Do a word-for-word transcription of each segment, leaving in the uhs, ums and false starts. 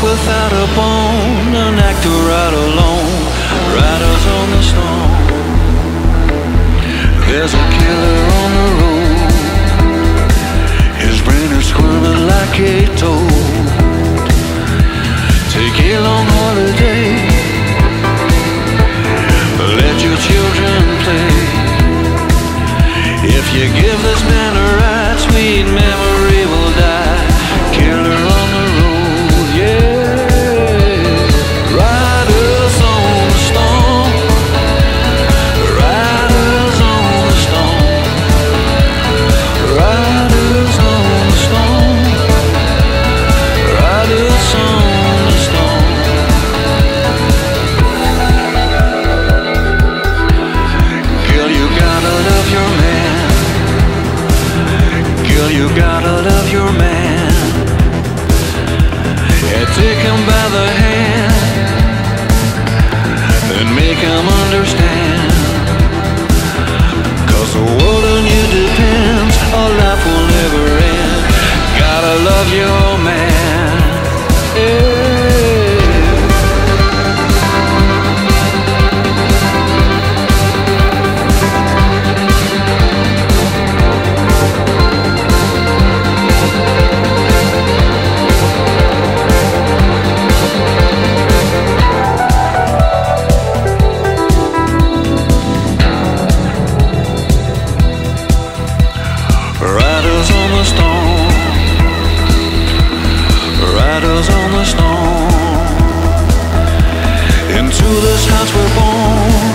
without a bone, an actor right alone, riders on the stone. There's a killer on the road, his brain is squirming like a toad. Take a long holiday, let your children play. If you give this man a right, sweet memory will die. Killer on the road, yeah. Riders on the storm, riders on the storm, riders on the storm, riders on the storm. Girl, you gotta love your man. Girl, you gotta love your man. Yeah, take him by the hand and make him understand. Cause the world on you depends, our life will never end. Gotta love your man, yeah. Riders on the storm, riders on the storm. Into this house we're born,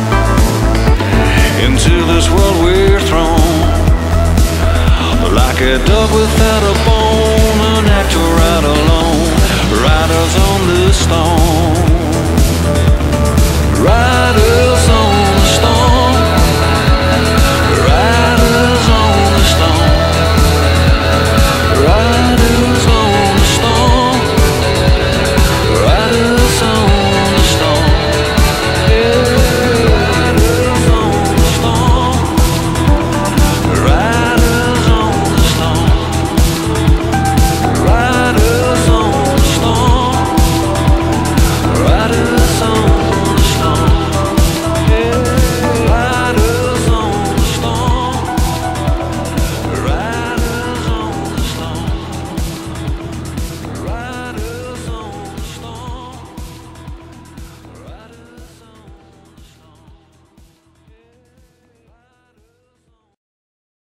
into this world we're thrown. Like a dog without a bone, an actor right alone, riders on the stone. Riders